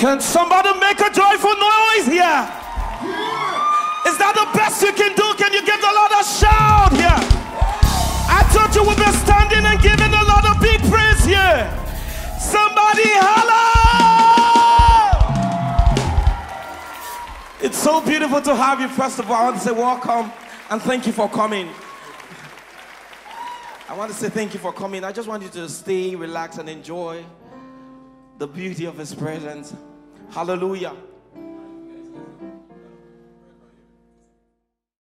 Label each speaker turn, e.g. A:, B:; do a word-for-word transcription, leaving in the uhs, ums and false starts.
A: Can somebody make a joyful noise here? Is that the best you can do? Can you get a lot of shout here? I thought you would be standing and giving a lot of big praise here. Somebody holla! It's so beautiful to have you. First of all, I want to say welcome and thank you for coming. I want to say thank you for coming. I just want you to stay, relax, and enjoy the beauty of His presence. Hallelujah.